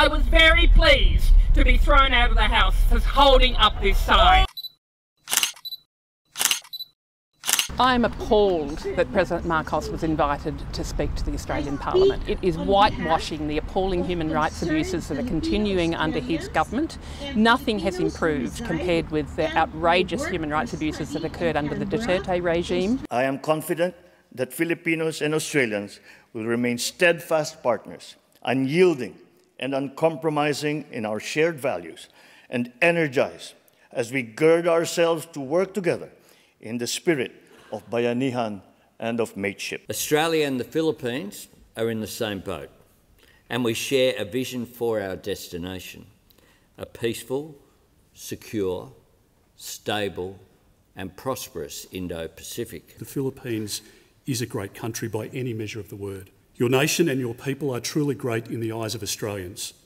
I was very pleased to be thrown out of the House for holding up this sign. I am appalled that President Marcos was invited to speak to the Australian Parliament. It is whitewashing the appalling human rights abuses that are continuing under his government. Nothing has improved compared with the outrageous human rights abuses that occurred under the Duterte regime. I am confident that Filipinos and Australians will remain steadfast partners, unyielding and uncompromising in our shared values, and energized as we gird ourselves to work together in the spirit of bayanihan and of mateship. Australia and the Philippines are in the same boat, and we share a vision for our destination, a peaceful, secure, stable and prosperous Indo-Pacific. The Philippines is a great country by any measure of the word. Your nation and your people are truly great in the eyes of Australians.